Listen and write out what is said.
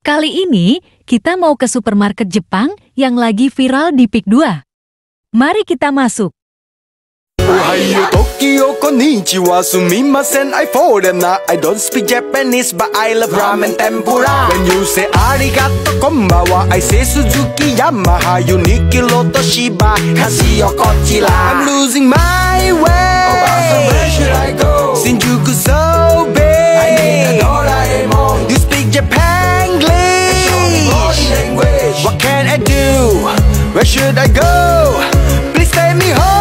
Kali ini, kita mau ke supermarket Jepang yang lagi viral di Pik 2. Mari kita masuk. Ohayo, Tokyo, konnichiwa, sumimasen, I foreigner. I don't speak Japanese, but I love ramen tempura. When you say arigato, konbawa, I say Suzuki, Yamaha, Uniqlo, Toshiba, Casio, Kochira. I'm losing my way. Where should I go? Shinjuku so big. I need a Doraemon. You speak Japanglish. Show me body language. What can I do? Where should I go? Please take me home.